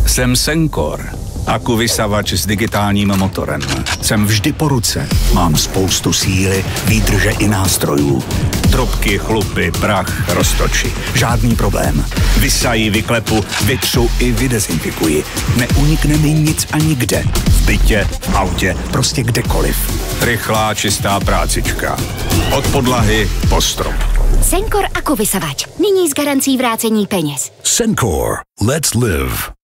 Jsem Sencor, akuvysavač s digitálním motorem. Jsem vždy po ruce. Mám spoustu síly, výdrže i nástrojů. Trubky, chlupy, prach, roztoči. Žádný problém. Vysaji, vyklepu, vytřu i vydezinfikuji. Neunikne mi nic a nikde. V bytě, v autě, prostě kdekoliv. Rychlá, čistá prácička. Od podlahy po strop. Sencor akuvysavač. Nyní s garancí vrácení peněz. Sencor. Let's live.